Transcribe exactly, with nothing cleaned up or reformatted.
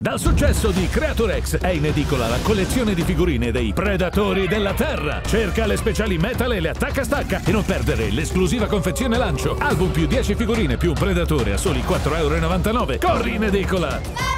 Dal successo di Creature X è in edicola la collezione di figurine dei Predatori della Terra. Cerca le speciali metal e le attacca-stacca e non perdere l'esclusiva confezione lancio. Album più dieci figurine più un Predatore a soli quattro e novantanove euro. Corri in edicola!